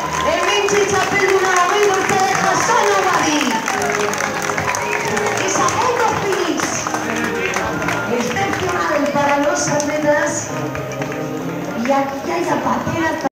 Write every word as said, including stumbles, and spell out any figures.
Hementxe txapelduna hogei urte Hasan Abadi. Esa foto feliz. Excepcional para los atletas. Y aquí hay la patera.